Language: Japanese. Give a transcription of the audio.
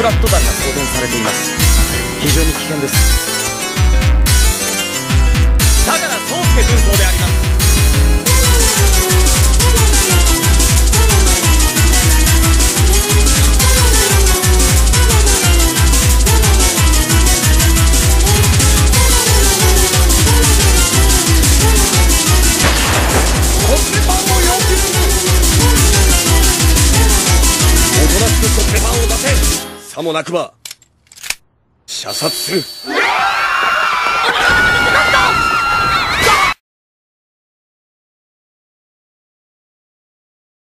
ラット弾が装填されています。非常に危険です。相良宗介軍曹であります。コッペパンを要求する。おとなしくコッペパンを出せ。さもなくば射殺する。